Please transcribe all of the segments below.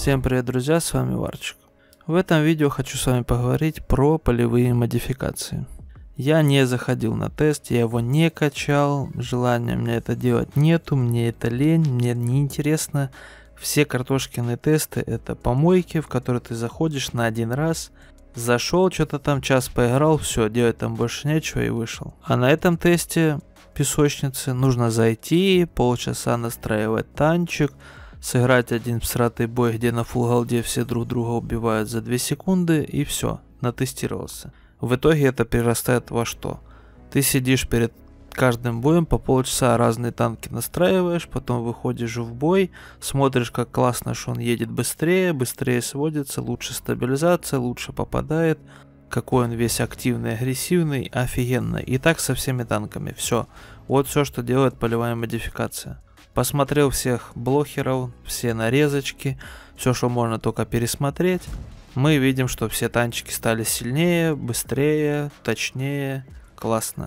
Всем привет, друзья, с вами Варчик. В этом видео хочу с вами поговорить про полевые модификации. Я не заходил на тест, я его не качал, желания мне это делать нету, мне это лень, мне не интересно. Все картошкины тесты это помойки, в которые ты заходишь на один раз, зашел, что-то там час поиграл, все, делать там больше нечего и вышел. А на этом тесте песочницы нужно зайти, полчаса настраивать танчик, сыграть один всратый бой, где на фулл голде все друг друга убивают за 2 секунды, и все, натестировался. В итоге это перерастает во что? Ты сидишь перед каждым боем, по полчаса разные танки настраиваешь, потом выходишь в бой, смотришь, как классно, что он едет быстрее, быстрее сводится, лучше стабилизация, лучше попадает, какой он весь активный, агрессивный, офигенно. И так со всеми танками, все. Вот все, что делает полевая модификация. Посмотрел всех блохеров, все нарезочки, все, что можно только пересмотреть. Мы видим, что все танчики стали сильнее, быстрее, точнее, классно.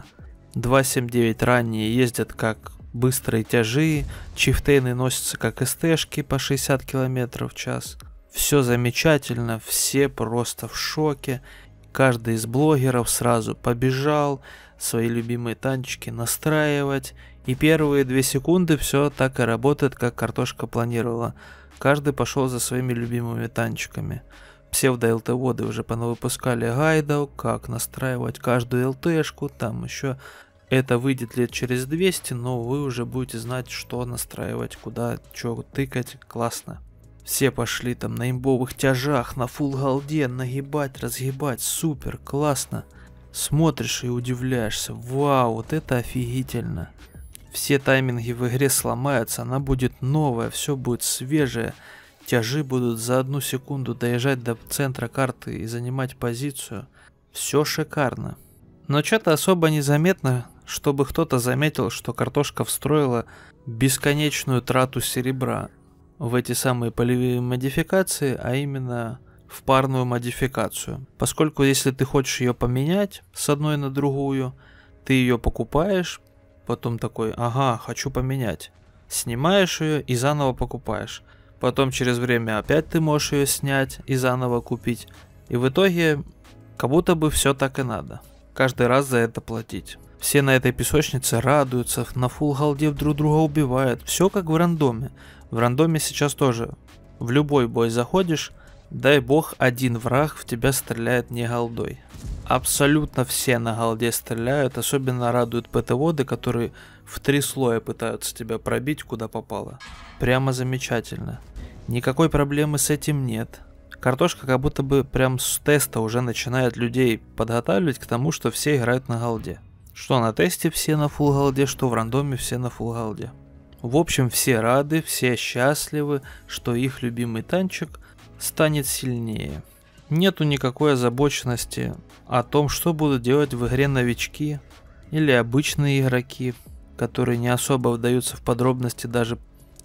2.7.9 ранние ездят как быстрые тяжи, чифтейны носятся как СТшки по 60 км в час. Все замечательно, все просто в шоке. Каждый из блогеров сразу побежал свои любимые танчики настраивать. И первые 2 секунды все так и работает, как картошка планировала. Каждый пошел за своими любимыми танчиками. Псевдо-ЛТ-воды уже понавыпускали гайдов, как настраивать каждую ЛТшку, там еще. Это выйдет лет через 200, но вы уже будете знать, что настраивать, куда, что тыкать, классно. Все пошли там на имбовых тяжах, на фулл голде, нагибать, разгибать, супер, классно. Смотришь и удивляешься, вау, вот это офигительно. Все тайминги в игре сломаются, она будет новая, все будет свежее. Тяжи будут за 1 секунду доезжать до центра карты и занимать позицию. Все шикарно. Но что-то особо незаметно, чтобы кто-то заметил, что картошка встроила бесконечную трату серебра в эти самые полевые модификации, а именно в парную модификацию. Поскольку если ты хочешь ее поменять с одной на другую, ты ее покупаешь, потом такой, ага, хочу поменять. Снимаешь ее и заново покупаешь. Потом через время опять ты можешь ее снять и заново купить. И в итоге, как будто бы все так и надо. Каждый раз за это платить. Все на этой песочнице радуются, на фулл голде друг друга убивают. Все как в рандоме. В рандоме сейчас тоже. В любой бой заходишь, дай бог один враг в тебя стреляет не голдой. Абсолютно все на голде стреляют, особенно радуют ПТ-воды, которые в 3 слоя пытаются тебя пробить куда попало. Прямо замечательно. Никакой проблемы с этим нет. Картошка как будто бы прям с теста уже начинает людей подготавливать к тому, что все играют на голде. Что на тесте все на фулл голде, что в рандоме все на фулл голде. В общем, все рады, все счастливы, что их любимый танчик станет сильнее. Нету никакой озабоченности о том, что будут делать в игре новички или обычные игроки, которые не особо вдаются в подробности, даже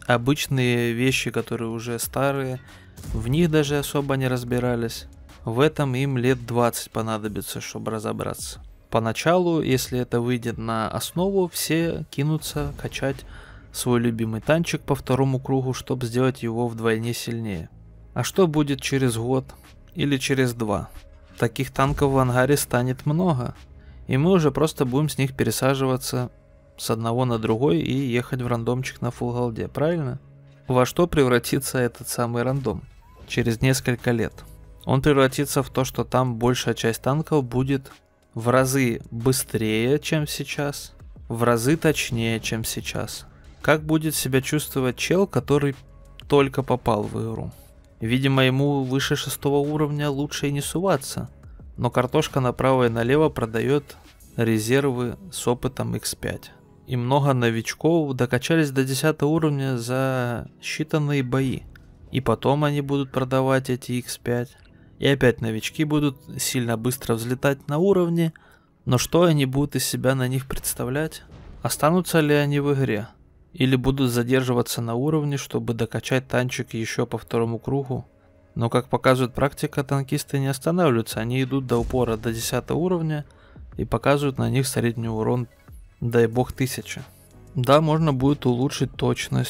обычные вещи, которые уже старые, в них даже особо не разбирались. В этом им лет 20 понадобится, чтобы разобраться. Поначалу, если это выйдет на основу, все кинутся качать свой любимый танчик по 2-му кругу, чтобы сделать его вдвойне сильнее. А что будет через год или через 2? Таких танков в ангаре станет много, и мы уже просто будем с них пересаживаться с одного на другой и ехать в рандомчик на фулл голде, правильно? Во что превратится этот самый рандом через несколько лет? Он превратится в то, что там большая часть танков будет в разы быстрее, чем сейчас, в разы точнее, чем сейчас. Как будет себя чувствовать чел, который только попал в игру? Видимо, ему выше 6-го уровня лучше и не суваться. Но картошка направо и налево продает резервы с опытом X5. И много новичков докачались до 10 уровня за считанные бои. И потом они будут продавать эти X5. И опять новички будут сильно быстро взлетать на уровне. Но что они будут из себя на них представлять? Останутся ли они в игре? Или будут задерживаться на уровне, чтобы докачать танчик еще по 2-му кругу? Но как показывает практика, танкисты не останавливаются, они идут до упора до 10 уровня и показывают на них средний урон, дай бог, 1000. Да, можно будет улучшить точность,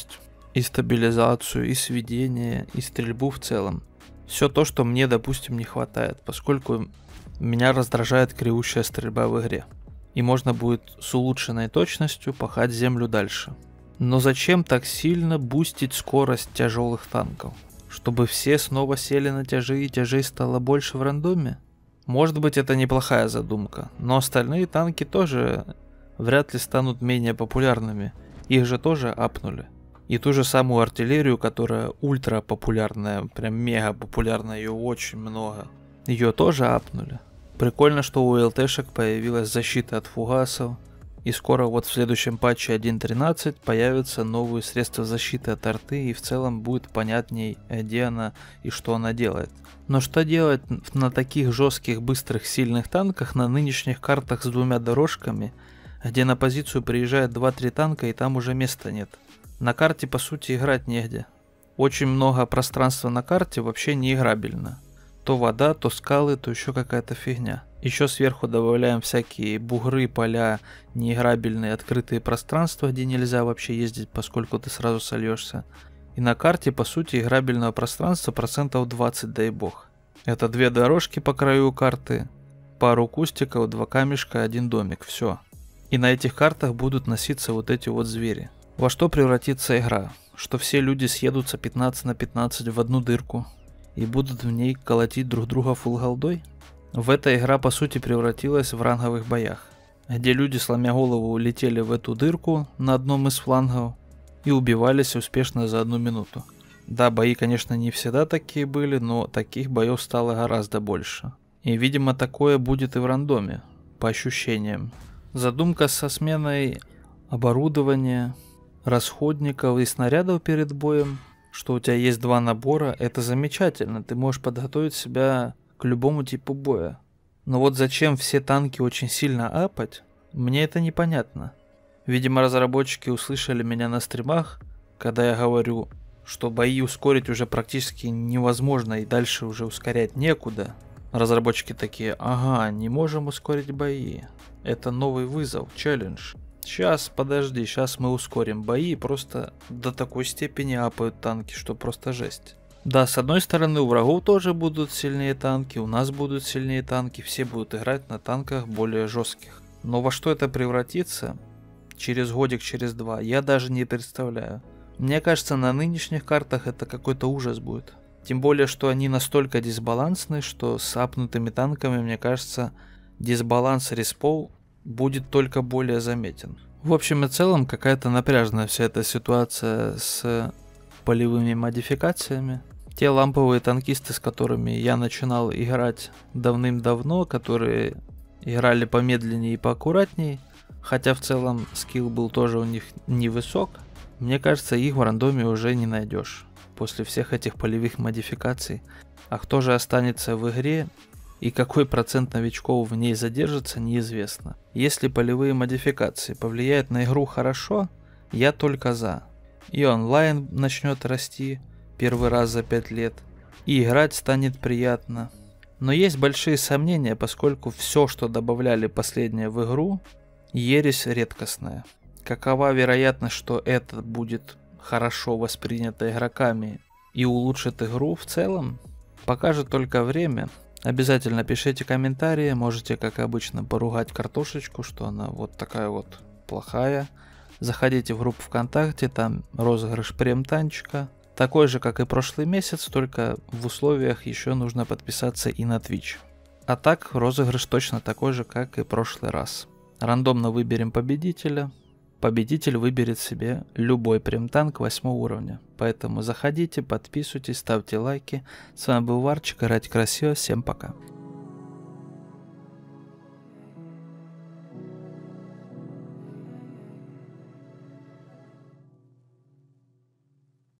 и стабилизацию, и сведение, и стрельбу в целом. Все то, что мне, допустим, не хватает, поскольку меня раздражает кривущая стрельба в игре. И можно будет с улучшенной точностью пахать землю дальше. Но зачем так сильно бустить скорость тяжелых танков? Чтобы все снова сели на тяжи и тяжей стало больше в рандоме? Может быть, это неплохая задумка, но остальные танки тоже вряд ли станут менее популярными. Их же тоже апнули. И ту же самую артиллерию, которая ультра популярная, прям мега популярная, ее очень много, ее тоже апнули. Прикольно, что у ЛТшек появилась защита от фугасов, и скоро вот в следующем патче 1.13 появятся новые средства защиты от арты, и в целом будет понятней, где она и что она делает. Но что делать на таких жестких, быстрых, сильных танках на нынешних картах с двумя дорожками, где на позицию приезжает 2-3 танка и там уже места нет? На карте по сути играть негде. Очень много пространства на карте вообще не играбельно. То вода, то скалы, то еще какая-то фигня. Еще сверху добавляем всякие бугры, поля, неиграбельные открытые пространства, где нельзя вообще ездить, поскольку ты сразу сольешься. И на карте по сути играбельного пространства процентов 20, дай бог. Это 2 дорожки по краю карты, пару кустиков, 2 камешка, 1 домик, все. И на этих картах будут носиться вот эти вот звери. Во что превратится игра? Что все люди съедутся 15 на 15 в одну дырку и будут в ней колотить друг друга фулл голдой? В эта игра по сути превратилась в ранговых боях, где люди, сломя голову, летели в эту дырку на одном из флангов и убивались успешно за 1 минуту. Да, бои, конечно, не всегда такие были, но таких боев стало гораздо больше. И, видимо, такое будет и в рандоме, по ощущениям. Задумка со сменой оборудования, расходников и снарядов перед боем, что у тебя есть 2 набора, это замечательно, ты можешь подготовить себя к любому типу боя. Но вот зачем все танки очень сильно апать, мне это непонятно. Видимо, разработчики услышали меня на стримах, когда я говорю, что бои ускорить уже практически невозможно и дальше уже ускорять некуда. Разработчики такие: ага, не можем ускорить бои. Это новый вызов, челлендж. Сейчас, подожди, сейчас мы ускорим бои, просто до такой степени апают танки, что просто жесть. Да, с одной стороны, у врагов тоже будут сильнее танки, у нас будут сильнее танки, все будут играть на танках более жестких. Но во что это превратится через годик, через 2, я даже не представляю. Мне кажется, на нынешних картах это какой-то ужас будет. Тем более, что они настолько дисбалансны, что с апнутыми танками, мне кажется, дисбаланс респов будет только более заметен. В общем и целом, какая-то напряженная вся эта ситуация с полевыми модификациями. Те ламповые танкисты, с которыми я начинал играть давным-давно, которые играли помедленнее и поаккуратней, хотя в целом скилл был тоже у них невысок, мне кажется, их в рандоме уже не найдешь после всех этих полевых модификаций. А кто же останется в игре и какой процент новичков в ней задержится, неизвестно. Если полевые модификации повлияют на игру хорошо, я только за. И онлайн начнет расти первый раз за 5 лет, и играть станет приятно. Но есть большие сомнения, поскольку все, что добавляли последнее в игру, ересь редкостная. Какова вероятность, что это будет хорошо воспринято игроками и улучшит игру в целом, покажет только время. Обязательно пишите комментарии, можете, как обычно, поругать картошечку, что она вот такая вот плохая. Заходите в группу ВКонтакте, там розыгрыш прем-танчика. Такой же, как и прошлый месяц, только в условиях еще нужно подписаться и на Twitch. А так, розыгрыш точно такой же, как и прошлый раз. Рандомно выберем победителя. Победитель выберет себе любой прем-танк 8 уровня. Поэтому заходите, подписывайтесь, ставьте лайки. С вами был Варчик, играйте красиво, всем пока.